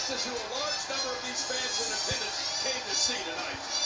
This is who a large number of these fans in attendance came to see tonight.